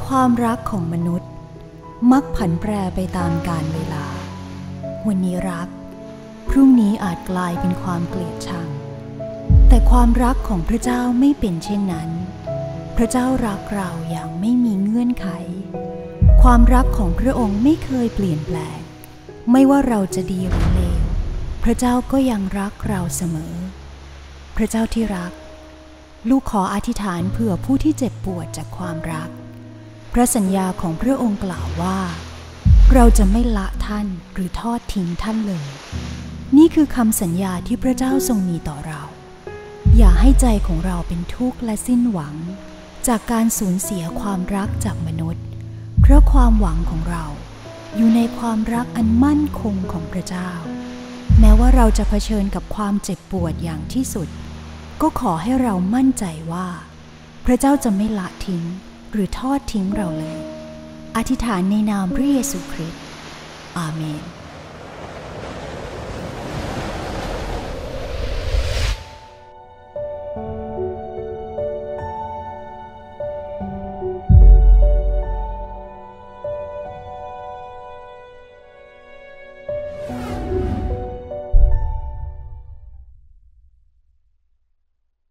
ความรักของมนุษย์มักผันแปรไปตามกาลเวลาวันนี้รักพรุ่งนี้อาจกลายเป็นความเกลียดชังแต่ความรักของพระเจ้าไม่เป็นเช่นนั้นพระเจ้ารักเราอย่างไม่มีเงื่อนไขความรักของพระองค์ไม่เคยเปลี่ยนแปลงไม่ว่าเราจะดีหรือเลวพระเจ้าก็ยังรักเราเสมอพระเจ้าที่รักลูกขออธิษฐานเผื่อผู้ที่เจ็บปวดจากความรักพระสัญญาของพระองค์กล่าวว่าเราจะไม่ละท่านหรือทอดทิ้งท่านเลยนี่คือคำสัญญาที่พระเจ้าทรงมีต่อเราอย่าให้ใจของเราเป็นทุกข์และสิ้นหวังจากการสูญเสียความรักจากมนุษย์เพราะความหวังของเราอยู่ในความรักอันมั่นคงของพระเจ้าแม้ว่าเราจะเผชิญกับความเจ็บปวดอย่างที่สุดก็ขอให้เรามั่นใจว่าพระเจ้าจะไม่ละทิ้งหรือทอดทิ้งเราเลยอธิษฐานในนามพระเยซูคริสต์อาเมน